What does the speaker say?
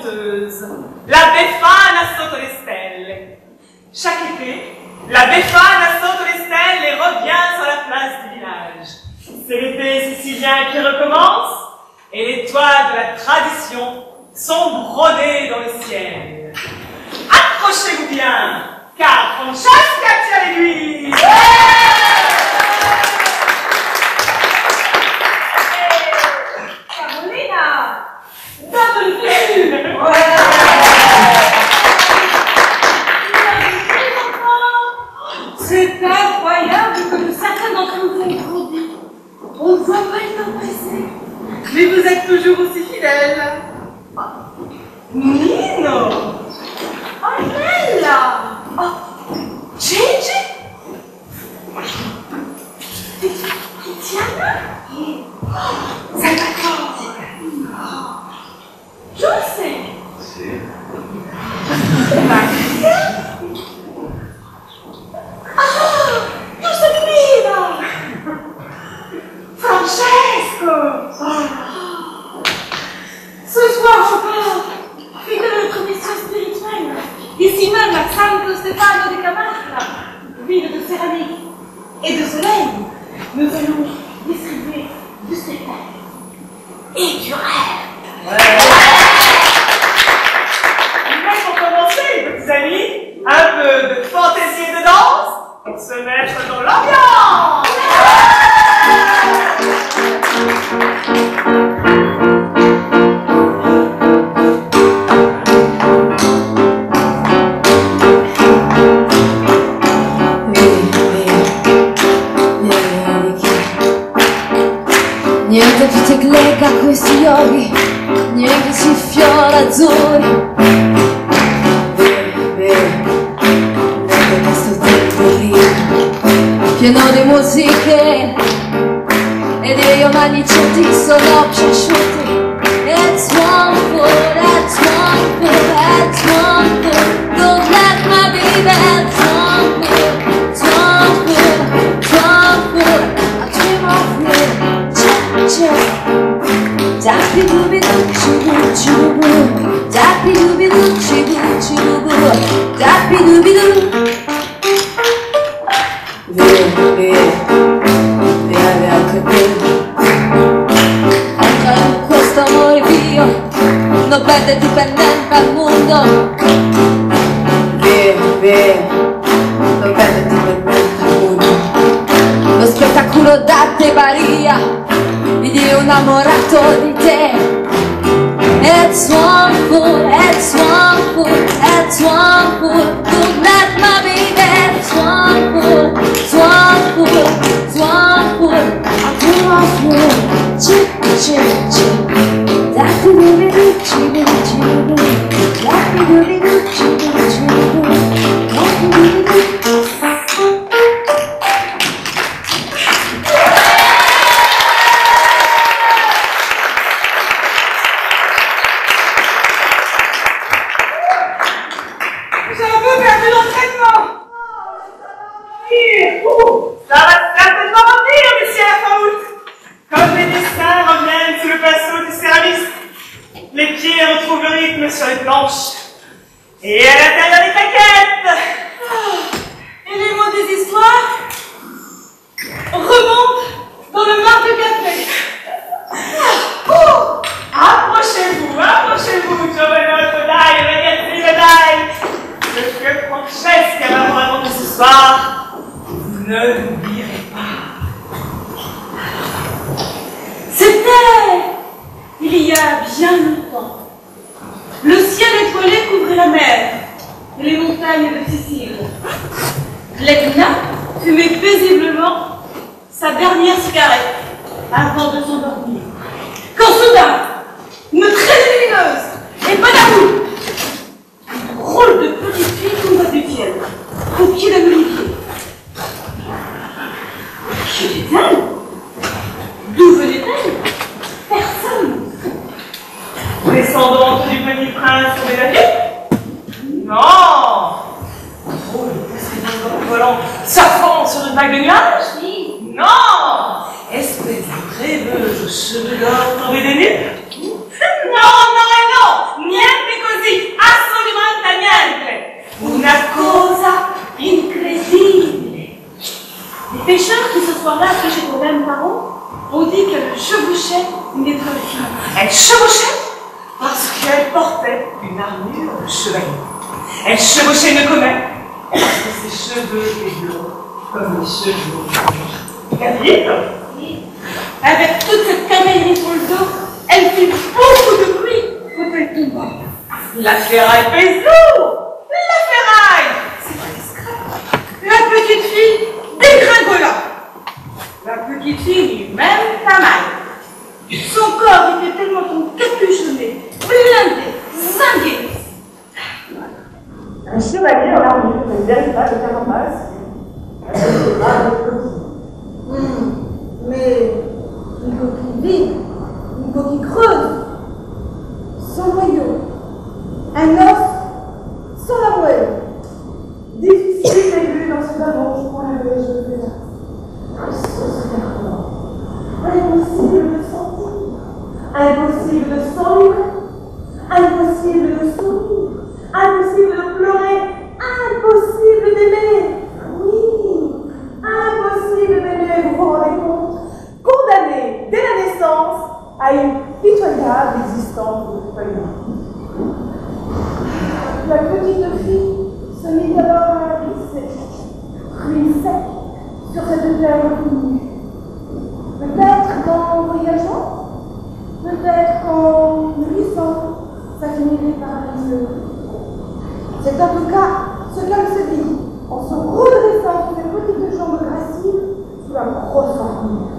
conteuses, la Befana sotto le stelle. Chaque été, la Befana sotto le stelle et revient sur la place du village. C'est l'été sicilien qui recommence et les toits de la tradition sont brodés dans le ciel. Accrochez-vous bien, car Francesca tient l'aiguille. C'est incroyable comme certains d'entre vous ont grandi. On ne voit pas le temps passer. Mais vous êtes toujours aussi fidèle. Nino! Oh, Nella! Oh, Gigi! Tiziana? Oh, Salvatore! Giuseppe! Sì. Maria? Ah! Giuseppina! Francesco! Oh. Ce soir, je pars fêter notre mission spirituelle, ici même à Santo Stefano di Camastra, ville de céramique et de soleil. Nous allons distribuer du spectacle et du rêve. Mais pour commencer, petits amis, un peu de fantaisie et de danse pour se mettre dans l'ambiance. Niente più tecleca a questi yogi, niente sui fiori azzurri. Niente questo tempo lì, pieno di musiche ed io manicietti sono piaciuti. It's wonderful, it's wonderful, it's wonderful. Don't let my baby, it's wonderful, it's wonderful, it's wonderful. I dream of you. Dappy dooby doo choo choo boo, dappy dooby doo choo boo, dappy dooby doo. Via anche te. Entra in questo amore mio, non perde dipendente al mondo. Via, non perde dipendente al mondo. Lo spettacolo da te varia. Dio innamorato di te. It's wonderful, it's wonderful, it's wonderful. Don't let my baby, it's wonderful, it's wonderful, it's wonderful. I dream of you, chip, chip, chip. Dappy dooby doo, chibby, chibby. Dappy dooby doo, chibby, chibby. Dappy dooby doo. Ça va certainement mentir, monsieur Bertrand. Comme les dessins reviennent sous le pinceau du céramiste, les pieds retrouvent le rythme sur les planches. Et à l'intérieur des claquettes. Et les mots des histoires remontent dans le mar de café. Approchez-vous, approchez-vous, giovanotto, dai, ragazzi, dai. Ce que Francesca va vous raconter ce soir, vous ne l'oublierez pas. C'était il y a bien longtemps. Le ciel étoilé couvrait la mer et les montagnes de Sicile. L'Etna fumait paisiblement sa dernière cigarette avant de s'endormir. Quand soudain, une traînée lumineuse et pas d'amour, un rôle de petite fille tomba du ciel, au pied d'un olivier. Qui était-elle? D'où venait-elle? Personne. Descendante du petit prince au médaillé? Non. Oh, est-ce que dans un volant surfant sur une vague de nuages? Oui. Non. Espèce de rêveuse aux cheveux d'or tombés des nues? Non, non et non. Niente fille, elle chevauchait parce qu'elle portait une armure de chevalier. Elle chevauchait une comète parce que ses cheveux étaient blonds comme les cheveux. Capite? Avec toute cette camélie sur le dos, elle fit beaucoup de bruit quand elle tomba. La ferraille pèse lourd! La ferraille! C'est pas discret. La petite fille dégringola. La petite fille lui-même pas mal. Son corps était tellement encapuchonné, blindé, zingué. Un chevalier en armure, une véritable carapace, elle pas avec Mais une coquille vide, une coquille creuse, sans noyau, un os sans la moelle. Difficile d'élu dans ce ballon pour la neige de Béla. Impossible de sentir, impossible de sourire, impossible de sourire, impossible de pleurer, impossible d'aimer. Oui, impossible d'aimer, vous vous rendez compte? Condamné dès la naissance à une pitoyable existence de folie. La petite fille se mit alors à glisser, ruine sec, sur cette terre inconnue. Peut-être qu'en voyageant, peut-être qu'en glissant, ça finirait par arriver. C'est en tout cas ce qu'elle se dit, en se redressant sur ses petites jambes graciles sous la grosse armure.